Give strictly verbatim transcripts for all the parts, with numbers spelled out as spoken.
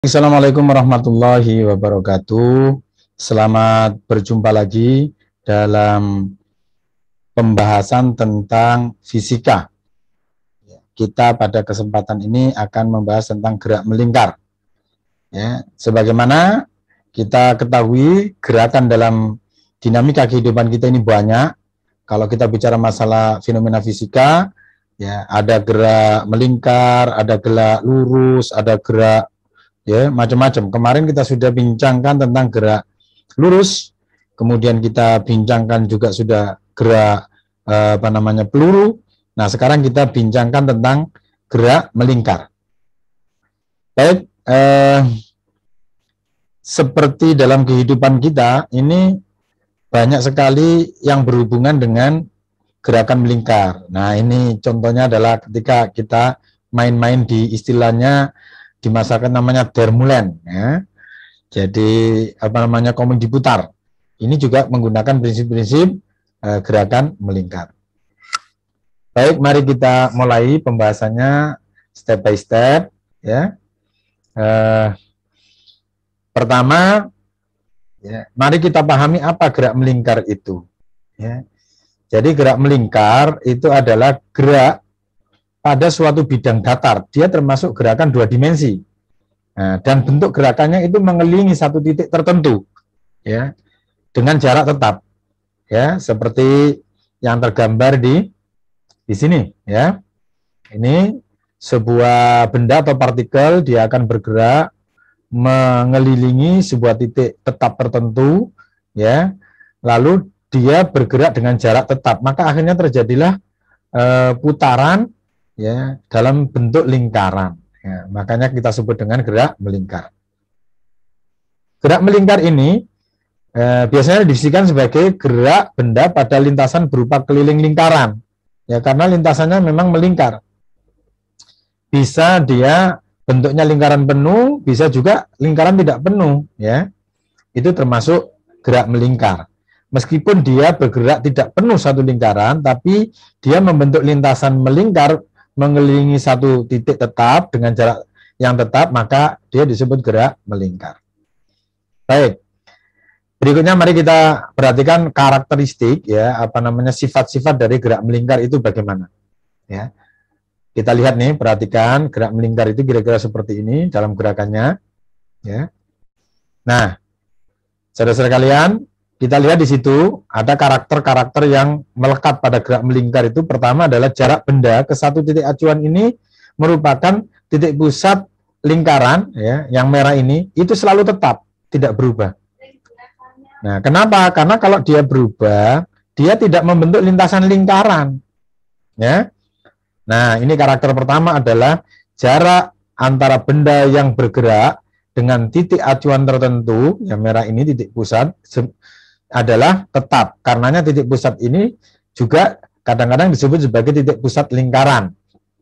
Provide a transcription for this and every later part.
Assalamualaikum warahmatullahi wabarakatuh. Selamat berjumpa lagi dalam pembahasan tentang fisika. Kita pada kesempatan ini akan membahas tentang gerak melingkar. Ya, sebagaimana kita ketahui, gerakan dalam dinamika kehidupan kita ini banyak. Kalau kita bicara masalah fenomena fisika, ya ada gerak melingkar, ada gerak lurus, ada gerak ya macam-macam. Kemarin kita sudah bincangkan tentang gerak lurus, kemudian kita bincangkan juga sudah gerak eh, apa namanya peluru. Nah, sekarang kita bincangkan tentang gerak melingkar. Baik, eh, seperti dalam kehidupan kita ini banyak sekali yang berhubungan dengan gerakan melingkar. Nah, ini contohnya adalah ketika kita main-main di istilahnya di masyarakat namanya dermulen, ya. Jadi apa namanya komeng diputar. Ini juga menggunakan prinsip-prinsip eh, gerakan melingkar. Baik, mari kita mulai pembahasannya step by step, ya. Eh, pertama, ya, mari kita pahami apa gerak melingkar itu. Ya. Jadi gerak melingkar itu adalah gerak pada suatu bidang datar, dia termasuk gerakan dua dimensi. Nah, dan bentuk gerakannya itu mengelilingi satu titik tertentu, ya, dengan jarak tetap, ya, seperti yang tergambar di di sini, ya. Ini sebuah benda atau partikel, dia akan bergerak mengelilingi sebuah titik tetap tertentu, ya. Lalu dia bergerak dengan jarak tetap, maka akhirnya terjadilah eh, putaran, ya, dalam bentuk lingkaran. Ya, makanya kita sebut dengan gerak melingkar. Gerak melingkar ini eh, biasanya dideskripsikan sebagai gerak benda pada lintasan berupa keliling lingkaran. Ya, karena lintasannya memang melingkar. Bisa dia bentuknya lingkaran penuh, bisa juga lingkaran tidak penuh. Ya, itu termasuk gerak melingkar. Meskipun dia bergerak tidak penuh satu lingkaran, tapi dia membentuk lintasan melingkar mengelilingi satu titik tetap dengan jarak yang tetap, maka dia disebut gerak melingkar. Baik, berikutnya mari kita perhatikan karakteristik, ya, apa namanya sifat-sifat dari gerak melingkar itu bagaimana. Ya, kita lihat nih, perhatikan gerak melingkar itu kira-kira seperti ini dalam gerakannya. Ya, nah, saudara-saudara kalian, kita lihat di situ ada karakter-karakter yang melekat pada gerak melingkar itu. Pertama adalah jarak benda ke satu titik acuan ini merupakan titik pusat lingkaran, ya, yang merah ini itu selalu tetap, tidak berubah. Nah, kenapa? Karena kalau dia berubah, dia tidak membentuk lintasan lingkaran, ya. Nah, ini karakter pertama adalah jarak antara benda yang bergerak dengan titik acuan tertentu, yang merah ini titik pusat, adalah tetap. Karenanya titik pusat ini juga kadang-kadang disebut sebagai titik pusat lingkaran.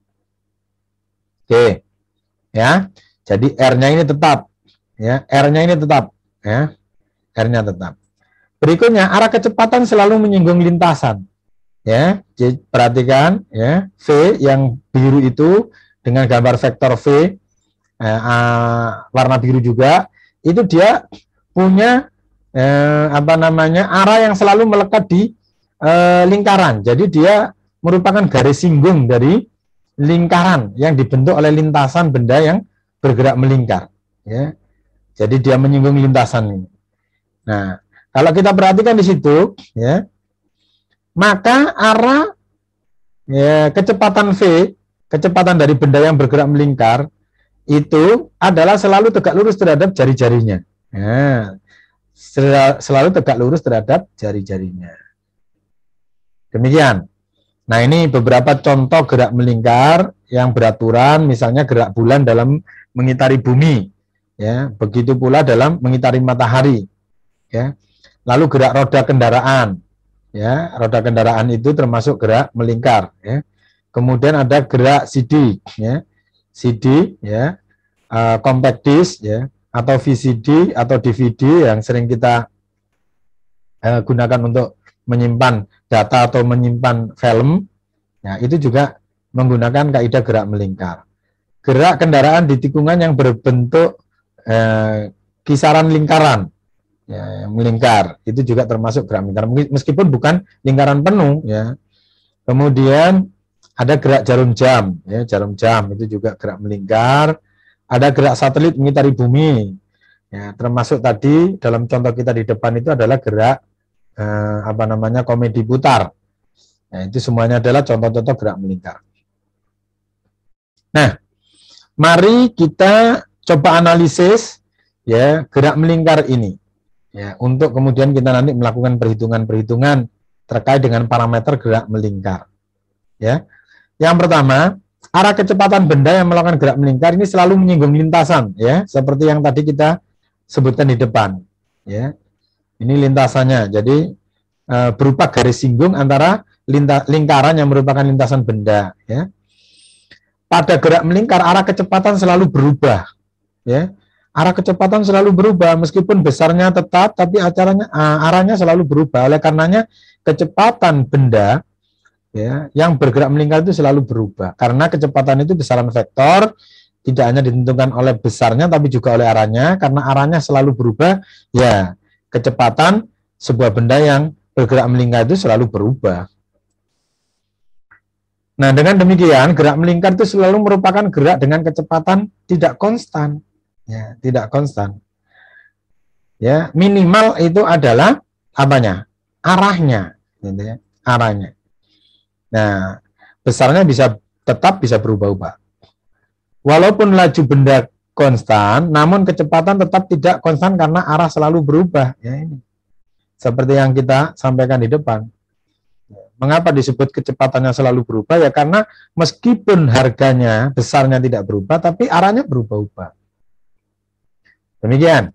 Oke, ya. Jadi R-nya ini tetap, ya. R-nya ini tetap, ya. R-nya tetap. Berikutnya arah kecepatan selalu menyinggung lintasan. Ya, jadi perhatikan, ya, V yang biru itu dengan gambar vektor V, eh, warna biru juga, itu dia punya Eh, apa namanya arah yang selalu melekat di eh, lingkaran. Jadi dia merupakan garis singgung dari lingkaran yang dibentuk oleh lintasan benda yang bergerak melingkar. Ya. Jadi dia menyinggung lintasan ini. Nah, kalau kita perhatikan di situ, ya, maka arah ya, kecepatan V, kecepatan dari benda yang bergerak melingkar itu adalah selalu tegak lurus terhadap jari-jarinya. Nah, selalu tegak lurus terhadap jari-jarinya. Demikian. Nah, ini beberapa contoh gerak melingkar yang beraturan, misalnya gerak bulan dalam mengitari bumi, ya, begitu pula dalam mengitari matahari, ya. Lalu gerak roda kendaraan, ya, roda kendaraan itu termasuk gerak melingkar, ya. Kemudian ada gerak C D, ya, C D, ya, uh, compact disc, ya, atau V C D atau D V D yang sering kita eh, gunakan untuk menyimpan data atau menyimpan film, ya, itu juga menggunakan kaidah gerak melingkar. Gerak kendaraan di tikungan yang berbentuk eh, kisaran lingkaran, ya, melingkar, itu juga termasuk gerak melingkar, meskipun bukan lingkaran penuh, ya. Kemudian ada gerak jarum jam, ya, jarum jam itu juga gerak melingkar. Ada gerak satelit mengitari bumi, ya, termasuk tadi dalam contoh kita di depan itu adalah gerak eh, apa namanya komedi putar. Nah, itu semuanya adalah contoh-contoh gerak melingkar. Nah, mari kita coba analisis, ya, gerak melingkar ini, ya, untuk kemudian kita nanti melakukan perhitungan-perhitungan terkait dengan parameter gerak melingkar, ya. Yang pertama, arah kecepatan benda yang melakukan gerak melingkar ini selalu menyinggung lintasan, ya, seperti yang tadi kita sebutkan di depan, ya. Ini lintasannya, jadi e, berupa garis singgung antara linta, lingkaran yang merupakan lintasan benda, ya. Pada gerak melingkar arah kecepatan selalu berubah, ya. Arah kecepatan selalu berubah meskipun besarnya tetap, tapi acaranya arahnya selalu berubah. Oleh karenanya kecepatan benda, ya, yang bergerak melingkar itu selalu berubah karena kecepatan itu besaran vektor, tidak hanya ditentukan oleh besarnya tapi juga oleh arahnya. Karena arahnya selalu berubah, ya, kecepatan sebuah benda yang bergerak melingkar itu selalu berubah. Nah, dengan demikian gerak melingkar itu selalu merupakan gerak dengan kecepatan tidak konstan, ya, tidak konstan, ya. Minimal itu adalah apanya? Arahnya, gitu, ya, arahnya. Nah, besarnya bisa tetap bisa berubah-ubah. Walaupun laju benda konstan, namun kecepatan tetap tidak konstan karena arah selalu berubah. Ya, ini seperti yang kita sampaikan di depan. Mengapa disebut kecepatannya selalu berubah? Ya karena meskipun harganya besarnya tidak berubah, tapi arahnya berubah-ubah. Demikian.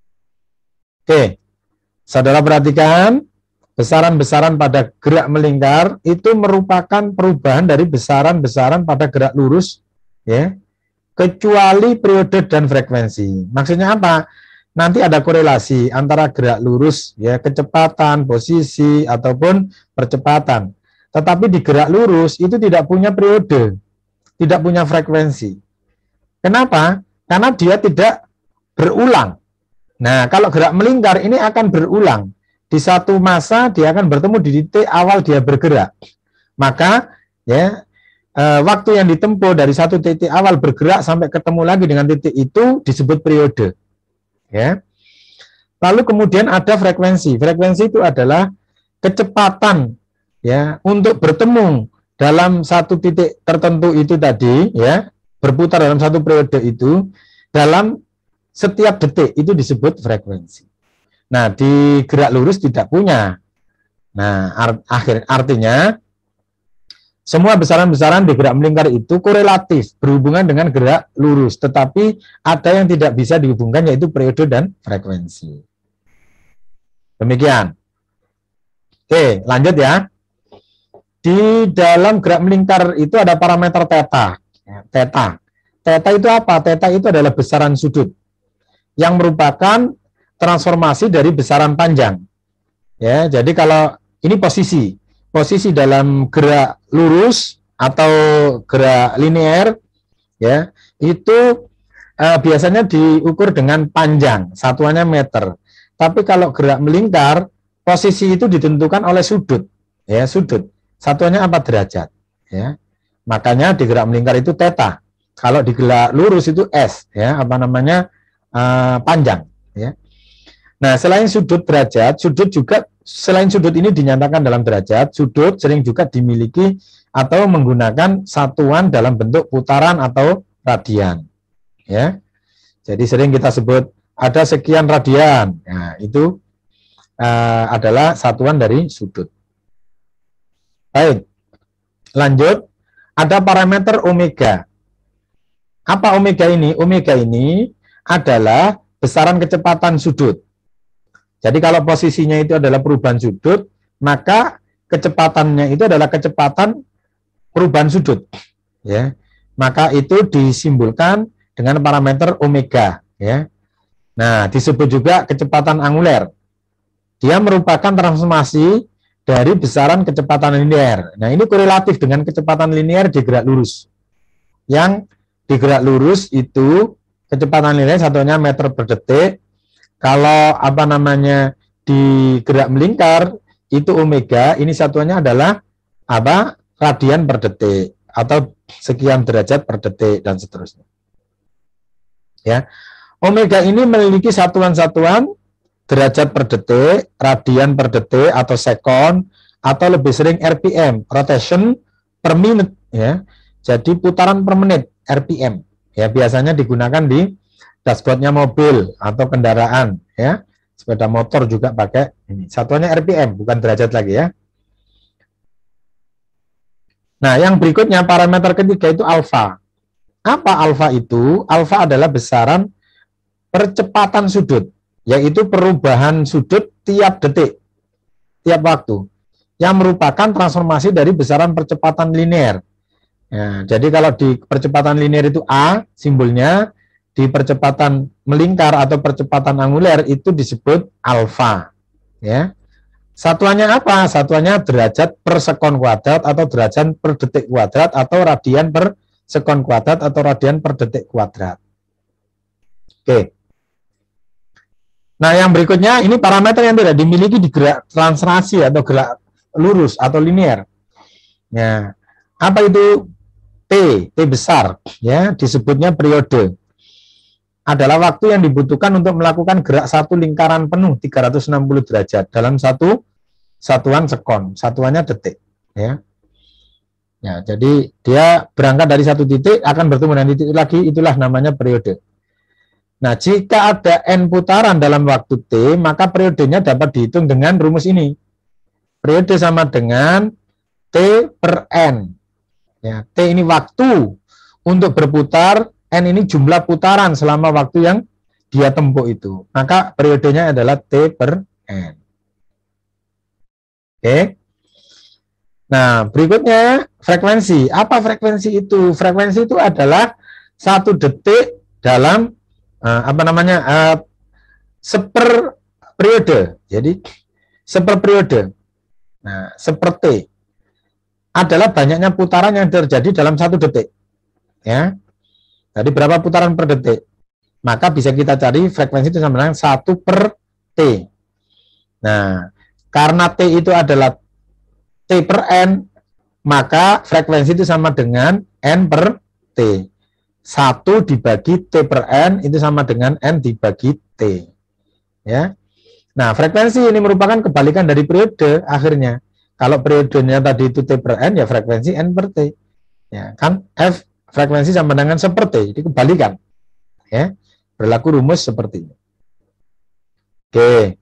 Oke, saudara perhatikan. Besaran-besaran pada gerak melingkar itu merupakan perubahan dari besaran-besaran pada gerak lurus, ya, kecuali periode dan frekuensi. Maksudnya apa? Nanti ada korelasi antara gerak lurus, ya, kecepatan, posisi, ataupun percepatan. Tetapi di gerak lurus itu tidak punya periode, tidak punya frekuensi. Kenapa? Karena dia tidak berulang. Nah, kalau gerak melingkar ini akan berulang. Di satu masa dia akan bertemu di titik awal dia bergerak. Maka, ya, e, waktu yang ditempuh dari satu titik awal bergerak sampai ketemu lagi dengan titik itu disebut periode. Ya. Lalu kemudian ada frekuensi. Frekuensi itu adalah kecepatan, ya, untuk bertemu dalam satu titik tertentu itu tadi, ya, berputar dalam satu periode itu dalam setiap detik itu disebut frekuensi. Nah, di gerak lurus tidak punya. Nah, art, akhir, artinya semua besaran-besaran di gerak melingkar itu korelatif, berhubungan dengan gerak lurus. Tetapi ada yang tidak bisa dihubungkan, yaitu periode dan frekuensi. Demikian. Oke, lanjut ya. Di dalam gerak melingkar itu ada parameter theta. Theta. Theta itu apa? Theta itu adalah besaran sudut yang merupakan transformasi dari besaran panjang. Ya, jadi kalau ini posisi, posisi dalam gerak lurus atau gerak linear, ya, itu eh, biasanya diukur dengan panjang, satuannya meter. Tapi kalau gerak melingkar, posisi itu ditentukan oleh sudut, ya, sudut. Satuannya apa? Derajat, ya. Makanya di gerak melingkar itu theta. Kalau di gerak lurus itu S, ya, apa namanya? Eh, panjang, ya. Nah, selain sudut derajat, sudut juga, selain sudut ini dinyatakan dalam derajat, sudut sering juga dimiliki atau menggunakan satuan dalam bentuk putaran atau radian. Ya, jadi sering kita sebut ada sekian radian. Nah, itu uh, adalah satuan dari sudut. Baik, lanjut. Ada parameter omega. Apa omega ini? Omega ini adalah besaran kecepatan sudut. Jadi kalau posisinya itu adalah perubahan sudut, maka kecepatannya itu adalah kecepatan perubahan sudut. Ya, maka itu disimbolkan dengan parameter omega. Ya, nah disebut juga kecepatan anguler. Dia merupakan transformasi dari besaran kecepatan linear. Nah ini korelatif dengan kecepatan linear di gerak lurus. Yang di gerak lurus itu kecepatan linear satunya meter per detik. Kalau apa namanya di gerak melingkar itu omega, ini satuannya adalah apa? Radian per detik atau sekian derajat per detik dan seterusnya. Ya. Omega ini memiliki satuan-satuan derajat per detik, radian per detik atau sekon, atau lebih sering R P M, rotation per minute, ya. Jadi putaran per menit, R P M. Ya, biasanya digunakan di dashboardnya mobil atau kendaraan, ya. Sepeda motor juga pakai ini. Satuannya R P M, bukan derajat lagi, ya. Nah, yang berikutnya parameter ketiga itu alfa. Apa alfa itu? Alfa adalah besaran percepatan sudut, yaitu perubahan sudut tiap detik, tiap waktu, yang merupakan transformasi dari besaran percepatan linear. Ya, jadi kalau di percepatan linear itu A simbolnya, di percepatan melingkar atau percepatan angular itu disebut alfa. Ya. Satuannya apa? Satuannya derajat per sekon kuadrat atau derajat per detik kuadrat atau radian per sekon kuadrat atau radian per detik kuadrat. Oke. Nah, yang berikutnya ini parameter yang tidak dimiliki di gerak translasi atau gerak lurus atau linear. Ya. Apa itu T? T besar, ya, disebutnya periode. Adalah waktu yang dibutuhkan untuk melakukan gerak satu lingkaran penuh tiga ratus enam puluh derajat dalam satu satuan sekon, satuannya detik, ya. Ya, jadi dia berangkat dari satu titik akan bertemu dengan titik lagi, itulah namanya periode. Nah, jika ada n putaran dalam waktu T, maka periodenya dapat dihitung dengan rumus ini. Periode sama dengan T per N. Ya, T ini waktu untuk berputar, N ini jumlah putaran selama waktu yang dia tempuh itu. Maka periodenya adalah T per N. Oke. Nah, berikutnya frekuensi. Apa frekuensi itu? Frekuensi itu adalah satu detik dalam uh, apa namanya uh, seper periode. Jadi seper periode. Nah, seperti adalah banyaknya putaran yang terjadi dalam satu detik. Ya. Jadi berapa putaran per detik? Maka bisa kita cari frekuensi itu sama dengan satu per T. Nah, karena T itu adalah T per N, maka frekuensi itu sama dengan N per T. satu dibagi T per N itu sama dengan N dibagi T. Ya. Nah, frekuensi ini merupakan kebalikan dari periode akhirnya. Kalau periodenya tadi itu T per N, ya frekuensi N per T. Ya, kan F frekuensi sama dengan seperti, jadi kebalikan. Ya, berlaku rumus seperti ini. Oke.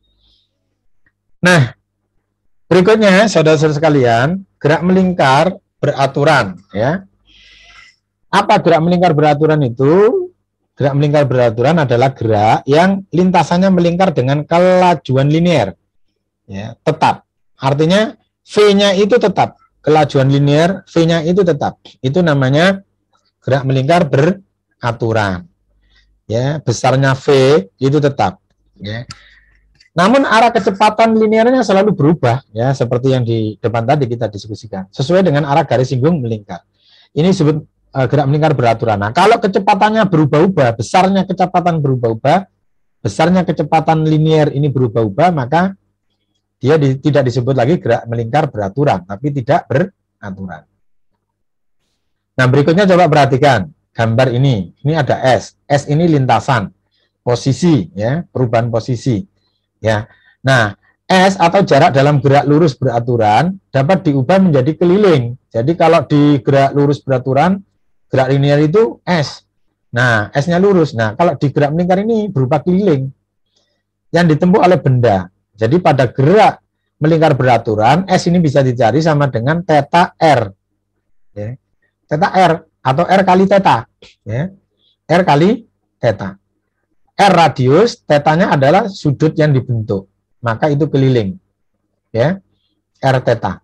Nah, berikutnya saudara-saudara sekalian, gerak melingkar beraturan, ya. Apa gerak melingkar beraturan itu? Gerak melingkar beraturan adalah gerak yang lintasannya melingkar dengan kelajuan linear. Ya, tetap. Artinya V-nya itu tetap. Kelajuan linear, V-nya itu tetap. Itu namanya gerak melingkar beraturan. Ya, besarnya V itu tetap. Ya. Namun arah kecepatan linearnya selalu berubah, ya, seperti yang di depan tadi kita diskusikan, sesuai dengan arah garis singgung melingkar. Ini disebut uh, gerak melingkar beraturan. Nah, kalau kecepatannya berubah-ubah, besarnya kecepatan berubah-ubah, besarnya kecepatan linear ini berubah-ubah, maka dia di, tidak disebut lagi gerak melingkar beraturan, tapi tidak beraturan. Nah, berikutnya coba perhatikan gambar ini. Ini ada S. S ini lintasan, posisi, ya, perubahan posisi. Ya. Nah, S atau jarak dalam gerak lurus beraturan dapat diubah menjadi keliling. Jadi kalau di gerak lurus beraturan, gerak linear itu S. Nah, S-nya lurus. Nah, kalau di gerak melingkar ini berupa keliling yang ditempuh oleh benda. Jadi pada gerak melingkar beraturan, S ini bisa dicari sama dengan theta R. Ya. Theta R atau R kali theta. Ya. R kali theta. R radius, tetanya adalah sudut yang dibentuk. Maka itu keliling. Ya. R theta.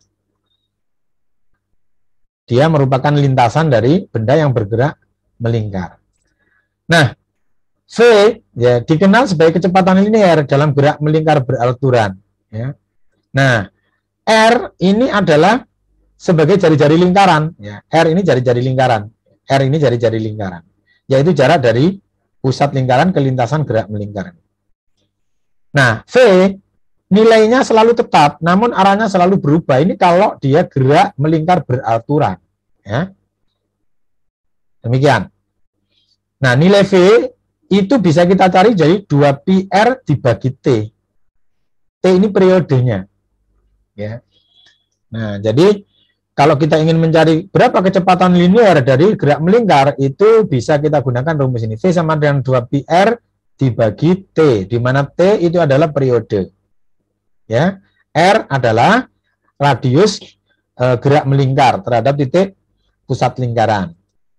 Dia merupakan lintasan dari benda yang bergerak melingkar. Nah, V ya dikenal sebagai kecepatan linear dalam gerak melingkar beraturan. Ya. Nah, R ini adalah sebagai jari-jari lingkaran. Ya. R ini jari-jari lingkaran. R ini jari-jari lingkaran. Yaitu jarak dari pusat lingkaran ke lintasan gerak melingkar. Nah, V nilainya selalu tetap, namun arahnya selalu berubah. Ini kalau dia gerak melingkar beraturan. Ya. Demikian. Nah, nilai V itu bisa kita cari jadi dua pi R dibagi T. T ini periodenya. Ya. Nah, jadi kalau kita ingin mencari berapa kecepatan linear dari gerak melingkar, itu bisa kita gunakan rumus ini. V sama dengan dua pi R dibagi T, di mana T itu adalah periode. Ya, R adalah radius e, gerak melingkar terhadap titik pusat lingkaran.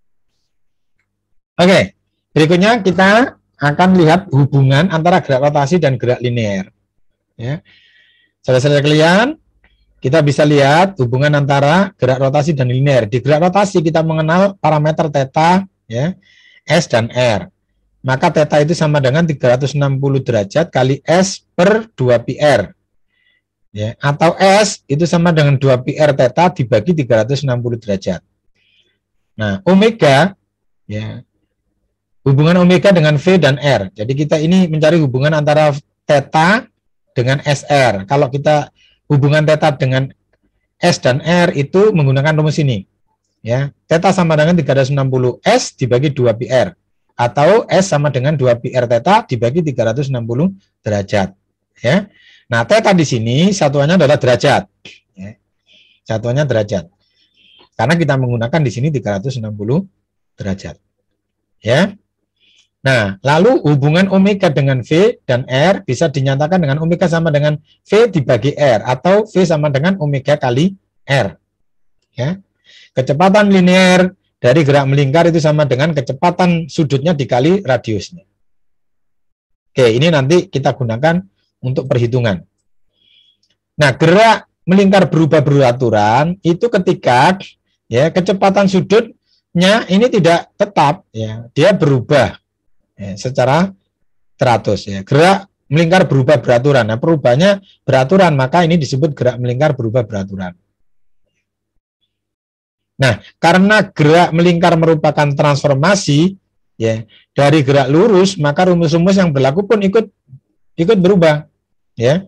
Oke, berikutnya kita akan lihat hubungan antara gerak rotasi dan gerak linear. Ya. Saudara-saudara kalian, kita bisa lihat hubungan antara gerak rotasi dan linear. Di gerak rotasi kita mengenal parameter theta, ya, S dan R. Maka theta itu sama dengan tiga ratus enam puluh derajat kali S per dua pi R. Ya, atau S itu sama dengan dua pi R theta dibagi tiga ratus enam puluh derajat. Nah, omega, ya, hubungan omega dengan V dan R. Jadi kita ini mencari hubungan antara theta dengan S R. Kalau kita hubungan theta dengan S dan R itu menggunakan rumus ini. Ya, theta sama dengan tiga ratus enam puluh S dibagi dua pi R. Atau S sama dengan dua pi R theta dibagi tiga ratus enam puluh derajat. Ya. Nah, theta di sini satuannya adalah derajat. Ya. Satuannya derajat. Karena kita menggunakan di sini tiga ratus enam puluh derajat. Ya. Nah, lalu hubungan omega dengan V dan R bisa dinyatakan dengan omega sama dengan V dibagi R atau V sama dengan omega kali R. Ya. Kecepatan linear dari gerak melingkar itu sama dengan kecepatan sudutnya dikali radiusnya. Oke, ini nanti kita gunakan untuk perhitungan. Nah, gerak melingkar berubah beraturan itu ketika ya kecepatan sudutnya ini tidak tetap, ya, dia berubah. Ya, secara teratur, ya. Gerak melingkar berubah beraturan. Nah, perubahannya beraturan, maka ini disebut gerak melingkar berubah beraturan. Nah, karena gerak melingkar merupakan transformasi, ya, dari gerak lurus, maka rumus-rumus yang berlaku pun ikut ikut berubah, ya.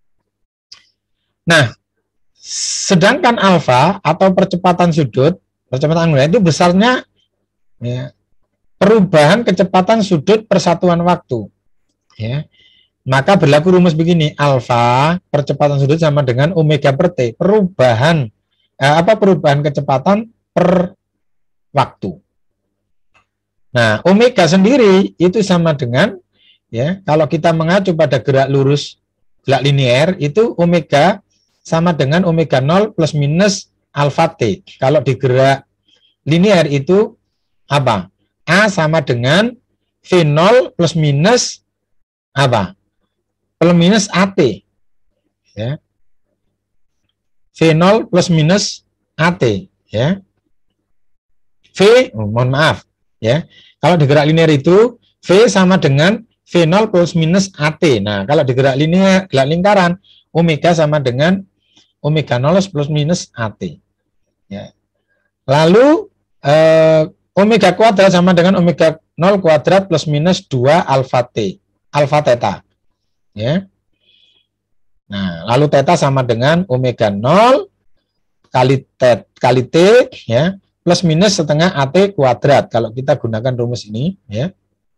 Nah, sedangkan alfa atau percepatan sudut, percepatan angular itu besarnya, ya, perubahan kecepatan sudut persatuan waktu, ya. Maka berlaku rumus begini, alfa percepatan sudut sama dengan omega per T, perubahan eh, apa perubahan kecepatan per waktu. Nah, omega sendiri itu sama dengan, ya, kalau kita mengacu pada gerak lurus, gerak linear, itu omega sama dengan omega nol plus minus alfa T. Kalau di gerak linear itu apa? A sama dengan V nol plus minus apa? Plus minus A T. Ya. V nol plus minus A T. Ya. V, oh, mohon maaf. Ya. Kalau di gerak linear itu V sama dengan V nol plus minus A T. Nah, kalau di gerak linear, gerak lingkaran, omega sama dengan omega nol plus minus A T. Ya. Lalu eh, omega kuadrat sama dengan omega nol kuadrat plus minus dua alfa T, alfa theta. Ya. Nah, lalu theta sama dengan omega nol kali T, kali T, ya, plus minus setengah A T kuadrat. Kalau kita gunakan rumus ini, ya.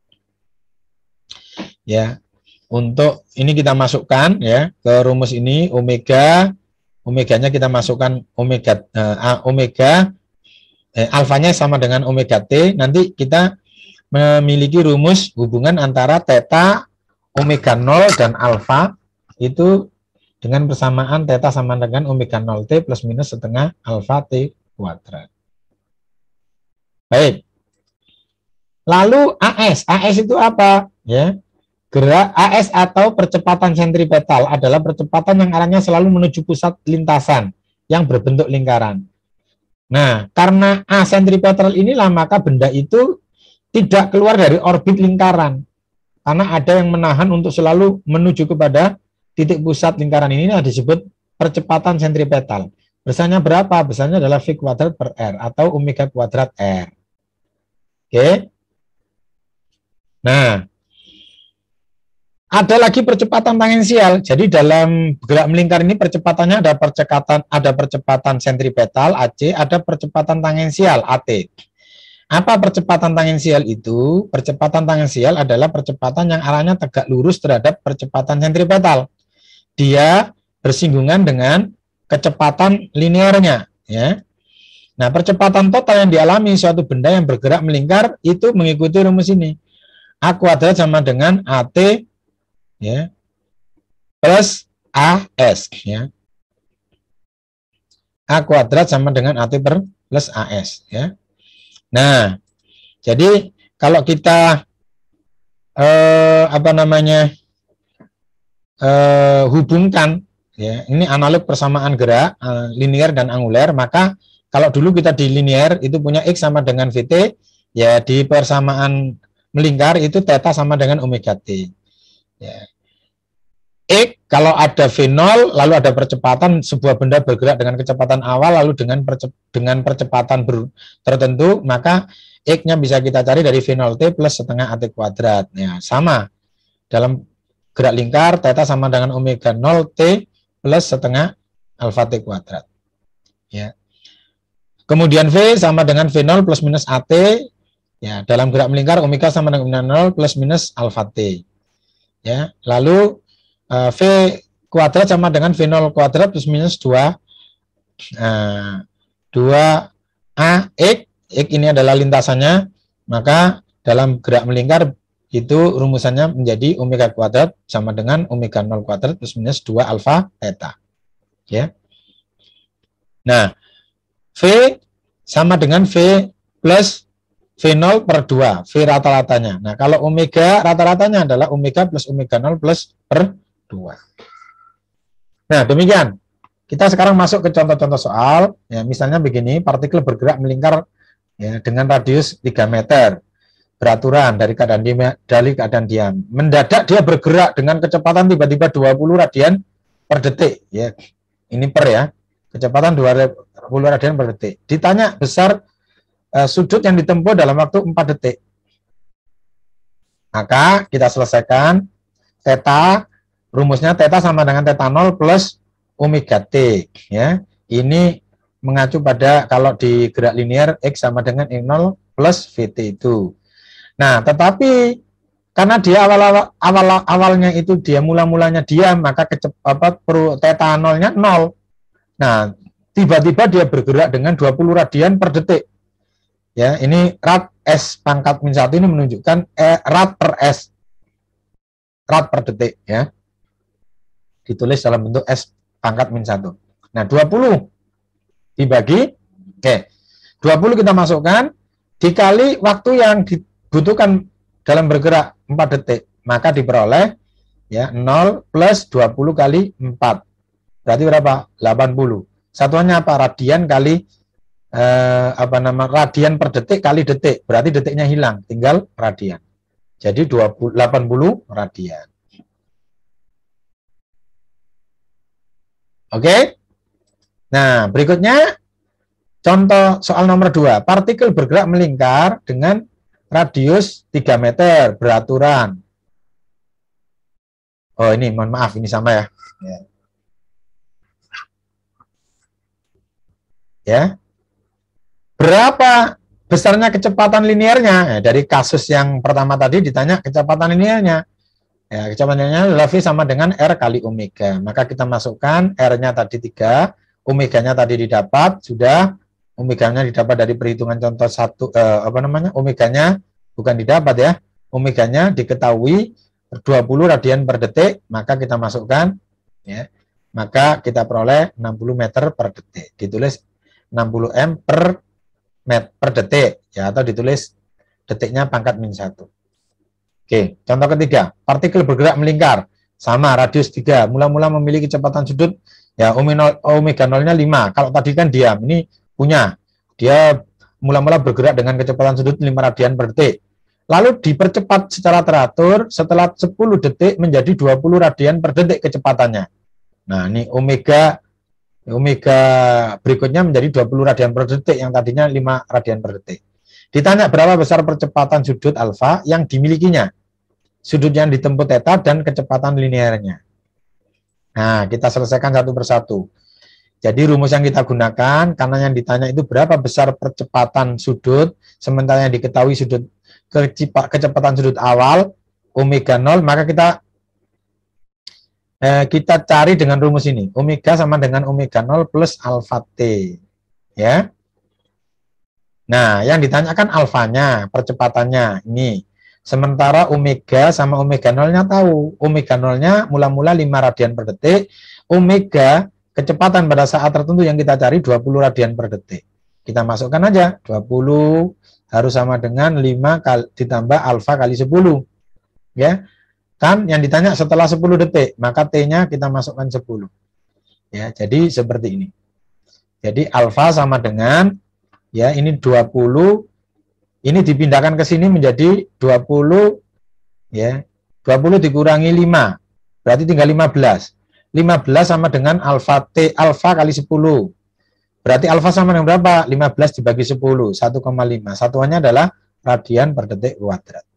Ya. Untuk ini kita masukkan, ya, ke rumus ini omega, omeganya kita masukkan omega uh, omega eh, alfanya sama dengan omega T. Nanti kita memiliki rumus hubungan antara theta, omega nol dan alfa itu dengan persamaan theta sama dengan omega nol T plus minus setengah alfa T kuadrat. Baik. Lalu A S. A S itu apa? Ya. Gerak A S atau percepatan sentripetal adalah percepatan yang arahnya selalu menuju pusat lintasan yang berbentuk lingkaran. Nah, karena A sentripetal inilah maka benda itu tidak keluar dari orbit lingkaran. Karena ada yang menahan untuk selalu menuju kepada titik pusat lingkaran ini disebut percepatan sentripetal. Besarnya berapa? Besarnya adalah V kuadrat per R atau omega kuadrat R. Oke. Nah, ada lagi percepatan tangensial. Jadi dalam gerak melingkar ini percepatannya ada percepatan ada percepatan sentripetal A C, ada percepatan tangensial A T. Apa percepatan tangensial itu? Percepatan tangensial adalah percepatan yang arahnya tegak lurus terhadap percepatan sentripetal. Dia bersinggungan dengan kecepatan linearnya, ya. Nah, percepatan total yang dialami suatu benda yang bergerak melingkar itu mengikuti rumus ini. A kuadrat sama dengan A T, ya, plus A S, ya. A kuadrat sama dengan A T per plus A S, ya. Nah, jadi kalau kita eh, apa namanya eh, hubungkan, ya, ini analog persamaan gerak eh, linear dan anguler, maka kalau dulu kita di linear itu punya X sama dengan V T, ya di persamaan melingkar itu theta sama dengan omega T. Ya. X kalau ada V nol lalu ada percepatan, sebuah benda bergerak dengan kecepatan awal lalu dengan percep dengan percepatan tertentu, maka X-nya bisa kita cari dari V nol T plus setengah A T kuadrat. Ya, sama dalam gerak lingkar theta sama dengan omega nol T plus setengah alfa T kuadrat. Ya. Kemudian V sama dengan V nol plus minus A T, ya, dalam gerak melingkar omega sama dengan nol plus minus alfa T. Ya, lalu uh, V kuadrat sama dengan V nol kuadrat plus minus dua uh, dua A X, X ini adalah lintasannya, maka dalam gerak melingkar itu rumusannya menjadi omega kuadrat sama dengan omega nol kuadrat plus minus dua alfa theta. Ya. Nah, V sama dengan V plus V nol per dua, V rata-ratanya. Nah, kalau omega rata-ratanya adalah omega plus omega nol plus per dua. Nah, demikian. Kita sekarang masuk ke contoh-contoh soal. Ya, misalnya begini, partikel bergerak melingkar, ya, dengan radius tiga meter. Beraturan dari keadaan diam, dari keadaan diam. Mendadak dia bergerak dengan kecepatan tiba-tiba dua puluh radian per detik. Ya, ini per, ya. Kecepatan dua puluh radian per detik. Ditanya besar uh, sudut yang ditempuh dalam waktu empat detik. Maka kita selesaikan theta, rumusnya theta sama dengan theta nol plus omega T, ya. Ini mengacu pada kalau di gerak linear X sama dengan I nol plus V T itu. Nah, tetapi karena dia awal-awal awal awalnya itu dia mula-mulanya diam, maka kecep, apa per theta nolnya nol. Nah, tiba-tiba dia bergerak dengan dua puluh radian per detik. Ya, ini rad S pangkat min satu ini menunjukkan eh, rad per S. Rad per detik, ya. Ditulis dalam bentuk S pangkat min satu. Nah, dua puluh dibagi, oke. dua puluh kita masukkan, dikali waktu yang dibutuhkan dalam bergerak empat detik, maka diperoleh, ya, nol plus dua puluh kali empat. Berarti berapa? delapan puluh. Satuannya apa? Radian kali eh, apa nama? Radian per detik kali detik. Berarti detiknya hilang, tinggal radian. Jadi delapan puluh radian. Oke. Nah, berikutnya contoh soal nomor dua. Partikel bergerak melingkar dengan radius tiga meter beraturan. Oh, ini mohon maaf, ini sama ya. Ya. Ya, berapa besarnya kecepatan linearnya? Ya, dari kasus yang pertama tadi ditanya kecepatan linearnya. Ya, kecepatan linearnya adalah V sama dengan R kali omega. Maka kita masukkan R-nya tadi tiga, omeganya tadi didapat, sudah. Omeganya didapat dari perhitungan contoh satu, eh, apa namanya? Omeganya bukan didapat, ya. Omeganya diketahui dua puluh radian per detik, maka kita masukkan, ya. Maka kita peroleh enam puluh meter per detik. Ditulis enam puluh M per met per detik, ya, atau ditulis detiknya pangkat min satu. Oke, contoh ketiga, partikel bergerak melingkar sama radius tiga, mula-mula memiliki kecepatan sudut, ya, omega nolnya lima. Kalau tadi kan diam, ini punya dia mula-mula bergerak dengan kecepatan sudut lima radian per detik. Lalu dipercepat secara teratur setelah sepuluh detik menjadi dua puluh radian per detik kecepatannya. Nah, ini omega omega berikutnya menjadi dua puluh radian per detik, yang tadinya lima radian per detik. Ditanya berapa besar percepatan sudut alfa yang dimilikinya. Sudut yang ditempuh theta dan kecepatan linearnya. Nah, kita selesaikan satu persatu. Jadi rumus yang kita gunakan, karena yang ditanya itu berapa besar percepatan sudut, sementara yang diketahui sudut kecepatan sudut awal, omega nol, maka kita eh, kita cari dengan rumus ini. Omega sama dengan omega nol plus alfa T. Ya. Nah, yang ditanyakan alfanya, percepatannya, ini. Sementara omega sama omega nolnya tahu. Omega nolnya mula-mula lima radian per detik, omega kecepatan pada saat tertentu yang kita cari dua puluh radian per detik. Kita masukkan aja, dua puluh harus sama dengan lima kali, ditambah alfa kali sepuluh. Ya, kan yang ditanya setelah sepuluh detik, maka T-nya kita masukkan sepuluh. Ya, jadi seperti ini. Jadi alfa sama dengan, ya ini dua puluh, ini dipindahkan ke sini menjadi dua puluh, ya, dua puluh dikurangi lima, berarti tinggal lima belas. lima belas sama dengan alfa T, alfa kali sepuluh. Berarti alfa sama dengan berapa? lima belas dibagi sepuluh, satu koma lima. Satuannya adalah radian per detik kuadrat.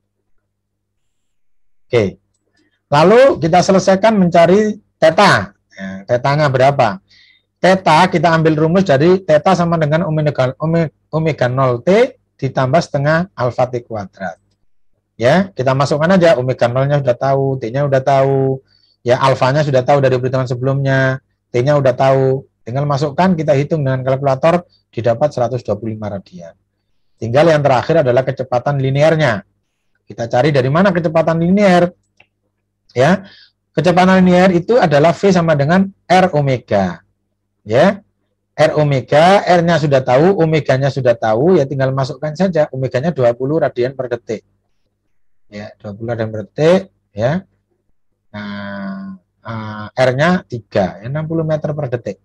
Oke. Lalu kita selesaikan mencari theta. Nah, tetanya berapa? Theta kita ambil rumus dari theta sama dengan omega, omega, omega nol T ditambah setengah alfa T kuadrat. Ya, kita masukkan aja, omega nolnya sudah tahu, T-nya sudah tahu, ya alfanya sudah tahu dari perhitungan sebelumnya, T-nya sudah tahu, tinggal masukkan, kita hitung dengan kalkulator, didapat seratus dua puluh lima radian. Tinggal yang terakhir adalah kecepatan linearnya. Kita cari dari mana kecepatan linear. Ya, kecepatan linear itu adalah V sama dengan R omega. Ya, R omega, R-nya sudah tahu, omeganya sudah tahu, ya tinggal masukkan saja, omeganya dua puluh radian per detik. Ya, dua puluh radian per detik, ya. Nah, uh, R-nya tiga, ya, enam puluh meter per detik.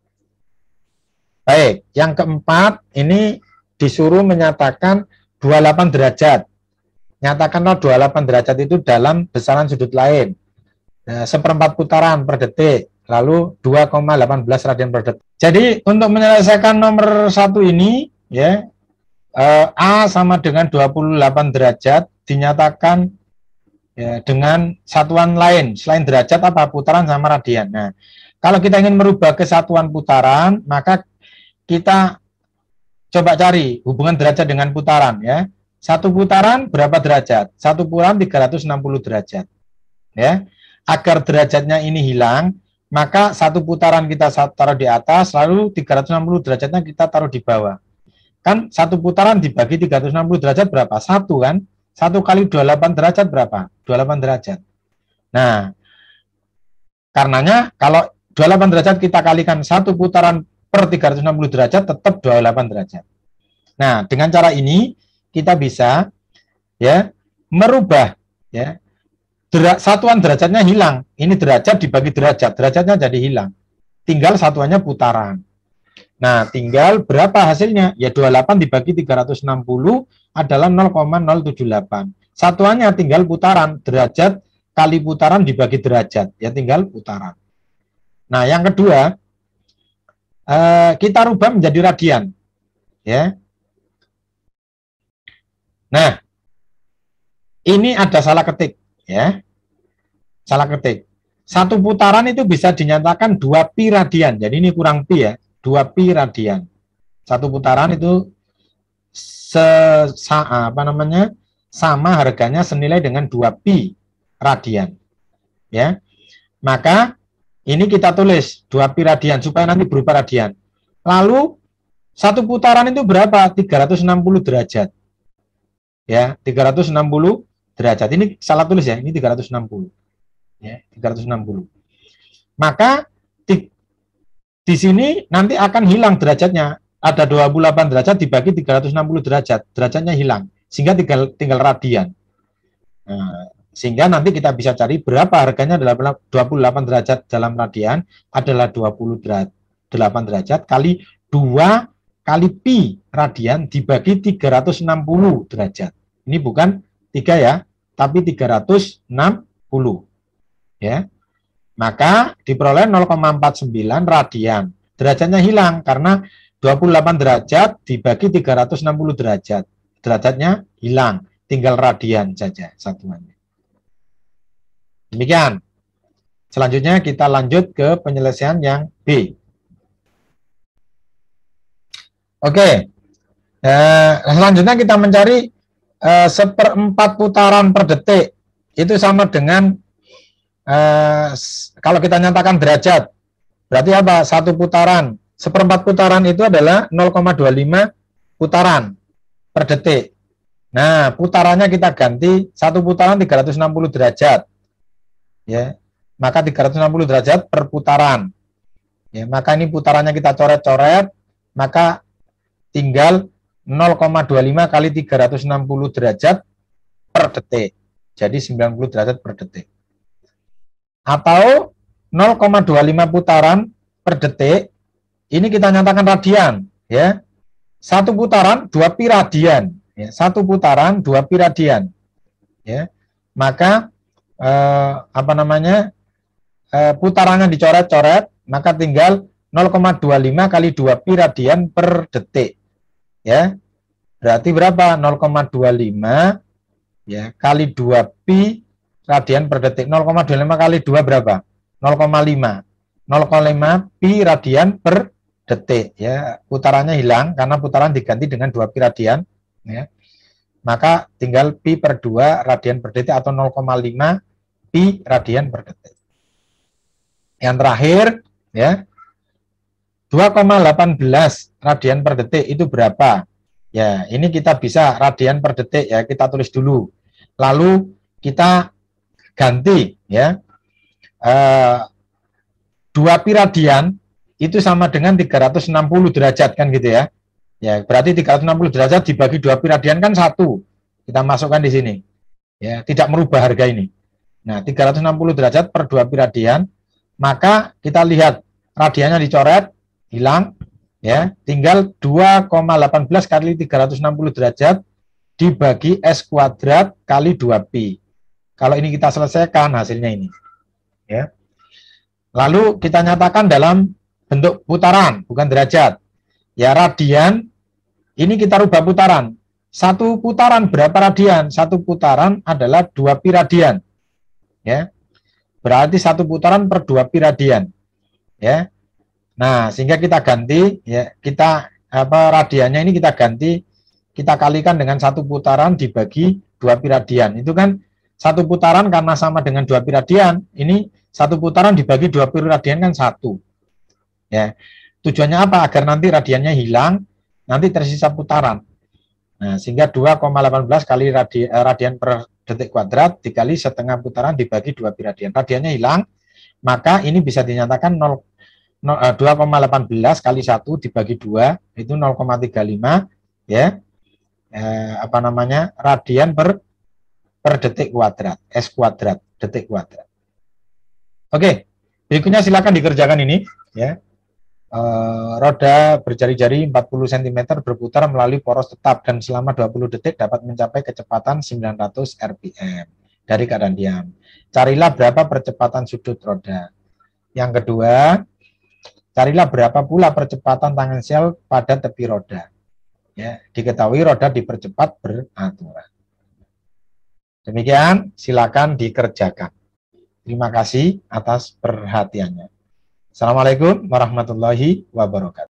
Baik, yang keempat, ini disuruh menyatakan dua puluh delapan derajat. Nyatakanlah dua puluh delapan derajat itu dalam besaran sudut lain. Nah, seperempat putaran per detik. Lalu dua koma satu delapan radian per detik. Jadi untuk menyelesaikan nomor satu ini, ya, eh, A sama dengan dua puluh delapan derajat dinyatakan ya, dengan satuan lain selain derajat apa? Putaran sama radian. Nah, kalau kita ingin merubah ke satuan putaran, maka kita coba cari hubungan derajat dengan putaran. Ya, satu putaran berapa derajat? Satu putaran tiga ratus enam puluh derajat. Ya, agar derajatnya ini hilang, maka satu putaran kita taruh di atas, lalu tiga ratus enam puluh derajatnya kita taruh di bawah. Kan satu putaran dibagi tiga ratus enam puluh derajat berapa? Satu kan? Satu kali dua puluh delapan derajat berapa? dua puluh delapan derajat. Nah, karenanya kalau dua puluh delapan derajat kita kalikan satu putaran per tiga ratus enam puluh derajat tetap dua puluh delapan derajat. Nah, dengan cara ini kita bisa ya merubah ya satuan derajatnya hilang. Ini derajat dibagi derajat, derajatnya jadi hilang. Tinggal satuannya putaran. Nah, tinggal berapa hasilnya? Ya dua puluh delapan dibagi tiga ratus enam puluh adalah nol koma nol tujuh delapan. Satuannya tinggal putaran, derajat kali putaran dibagi derajat, ya tinggal putaran. Nah, yang kedua, eh, kita rubah menjadi radian. Ya. Nah, ini ada salah ketik. Ya, salah ketik. Satu putaran itu bisa dinyatakan dua pi radian. Jadi ini kurang pi ya, dua pi radian. Satu putaran itu se apa namanya? Sama harganya senilai dengan dua pi radian. Ya. Maka ini kita tulis dua pi radian supaya nanti berubah radian. Lalu satu putaran itu berapa? tiga ratus enam puluh derajat. Ya, tiga ratus enam puluh derajat. Ini salah tulis ya, ini tiga ratus enam puluh. Ya, tiga ratus enam puluh. Maka di, di sini nanti akan hilang derajatnya. Ada dua puluh delapan derajat dibagi tiga ratus enam puluh derajat. Derajatnya hilang. Sehingga tinggal tinggal radian. Nah, sehingga nanti kita bisa cari berapa harganya adalah dua puluh delapan derajat dalam radian adalah dua puluh delapan derajat kali dua kali pi radian dibagi tiga ratus enam puluh derajat. Ini bukan tiga ya, tapi tiga ratus enam puluh. Ya. Maka diperoleh nol koma empat sembilan radian. Derajatnya hilang karena dua puluh delapan derajat dibagi tiga ratus enam puluh derajat. derajatnya hilang, tinggal radian saja satuannya. Demikian. Selanjutnya kita lanjut ke penyelesaian yang B. Oke. Nah, selanjutnya kita mencari eh, seperempat putaran per detik. Itu sama dengan eh, kalau kita nyatakan derajat. Berarti apa? Satu putaran. Seperempat putaran itu adalah nol koma dua lima putaran per detik. Nah, putarannya kita ganti satu putaran tiga ratus enam puluh derajat. Ya. Maka tiga ratus enam puluh derajat per putaran. Ya, maka ini putarannya kita coret-coret, maka tinggal nol koma dua lima kali tiga ratus enam puluh derajat per detik. Jadi sembilan puluh derajat per detik. Atau nol koma dua lima putaran per detik, ini kita nyatakan radian. Ya. Satu putaran dua pi radian. Ya. Satu putaran dua pi radian. Ya. Maka eh, apa namanya? Putarannya dicoret-coret, maka tinggal nol koma dua lima kali dua pi radian per detik. Ya. Berarti berapa? nol koma dua lima ya kali dua pi radian per detik. nol koma dua lima kali dua berapa? nol koma lima. nol koma lima pi radian per detik, ya. Putarannya hilang karena putaran diganti dengan dua pi radian, ya. Maka tinggal pi per dua radian per detik atau nol koma lima pi radian per detik. Yang terakhir, ya, dua koma satu delapan radian per detik itu berapa? Ya, ini kita bisa radian per detik, ya, kita tulis dulu. Lalu kita ganti, ya, eh, dua pi radian itu sama dengan tiga ratus enam puluh derajat, kan gitu ya. Ya, berarti tiga ratus enam puluh derajat dibagi dua pi radian kan satu. Kita masukkan di sini. Ya, tidak merubah harga ini. Nah, tiga ratus enam puluh derajat per dua pi radian. Maka kita lihat radiannya dicoret, hilang, ya, tinggal dua koma satu delapan kali tiga ratus enam puluh derajat dibagi S kuadrat kali dua pi. Kalau ini kita selesaikan hasilnya ini. Ya. Lalu kita nyatakan dalam bentuk putaran, bukan derajat. Ya, radian, ini kita rubah putaran. Satu putaran berapa radian? Satu putaran adalah dua pi radian. Ya. Berarti satu putaran per dua pi radian, ya. Nah, sehingga kita ganti, ya, kita apa radiannya ini kita ganti, kita kalikan dengan satu putaran dibagi dua pi radian. Itu kan satu putaran karena sama dengan dua pi radian. Ini satu putaran dibagi dua pi radian kan satu. Ya. Tujuannya apa? Agar nanti radiannya hilang, nanti tersisa putaran. Nah, sehingga dua koma satu delapan kali radi, radian per detik kuadrat dikali setengah putaran dibagi dua pi radian. Radiannya hilang, maka ini bisa dinyatakan dua koma satu delapan kali satu dibagi dua itu nol koma tiga lima, ya. Eh, apa namanya? Radian per per detik kuadrat, S kuadrat, detik kuadrat. Oke, berikutnya silakan dikerjakan ini, ya. Uh, roda berjari-jari empat puluh sentimeter berputar melalui poros tetap dan selama dua puluh detik dapat mencapai kecepatan sembilan ratus R P M dari keadaan diam. Carilah berapa percepatan sudut roda. Yang kedua, carilah berapa pula percepatan tangensial pada tepi roda. Ya, diketahui roda dipercepat beraturan. Demikian, silakan dikerjakan. Terima kasih atas perhatiannya. Assalamualaikum warahmatullahi wabarakatuh.